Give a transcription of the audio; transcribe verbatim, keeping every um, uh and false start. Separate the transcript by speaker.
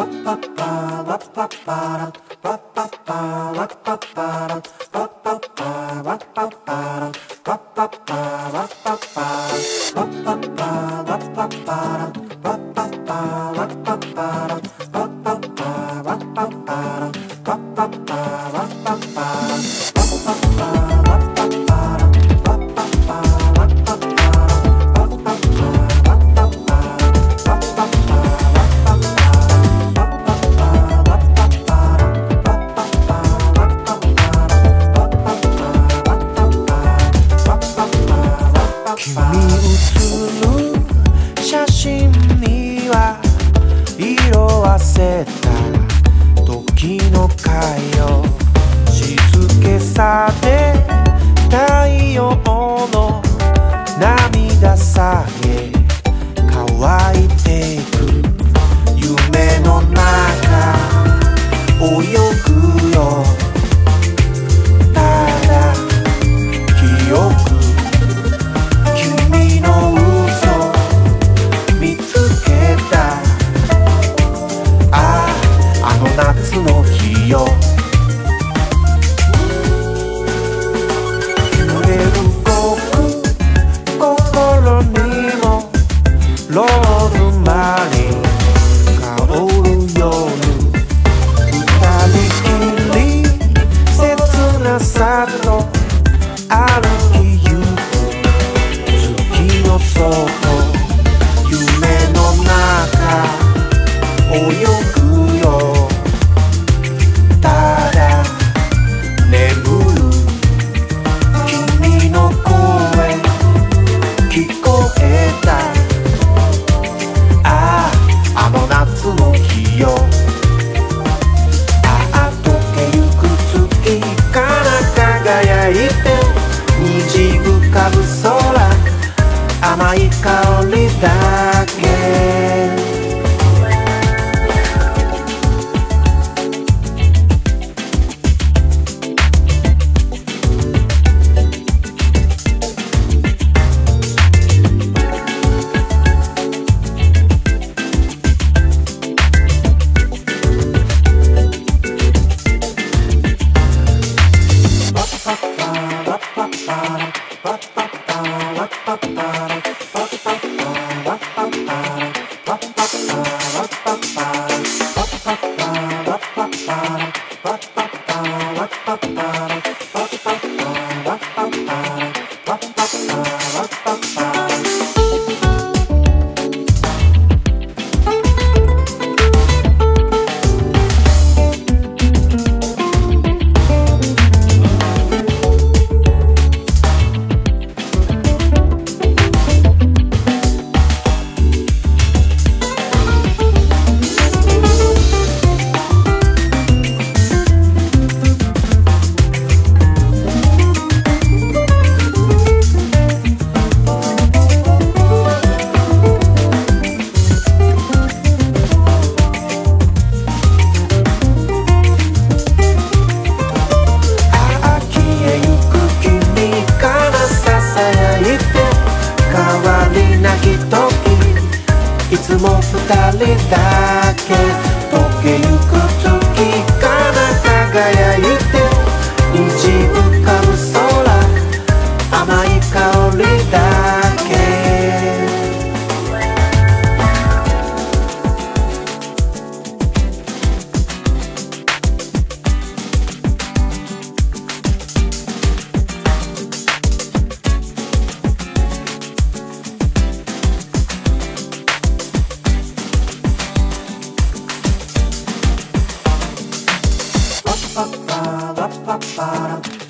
Speaker 1: 時の回を静けさで太陽の涙さえ乾いていく夢の中泳ぐよただ記憶君の嘘見つけたああの夏の日よ揺れる僕心にもローズマリー香る夜二人きり切なさと歩きゆく月の外夢の中泳ぐよただ眠る君の声聞こえたあああの夏の日よああ溶けゆく月から輝いて虹浮かぶ空甘い香りだけいつも二人だけ溶けゆく月から輝いて虹浮かぶ空甘い香りだけPa pa pa pa pa pa